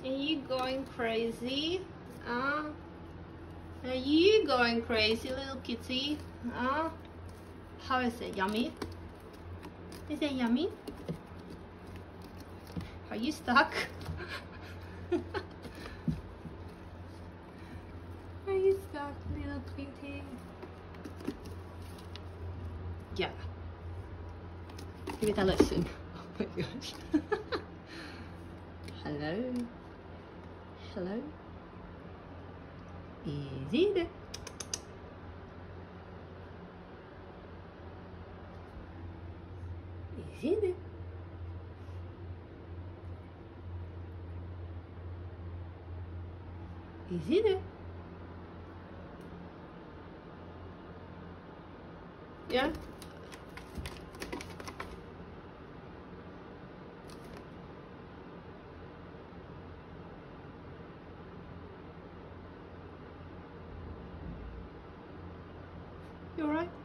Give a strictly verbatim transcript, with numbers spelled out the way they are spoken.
Are you going crazy? Uh, are you going crazy, little kitty? Uh, how is it? Yummy? Is it yummy? Are you stuck? Are you stuck, little kitty? Yeah. Give it a listen. Oh my gosh. Hello. Hello. Easy there. Easy there. Easy there. Yeah. You alright?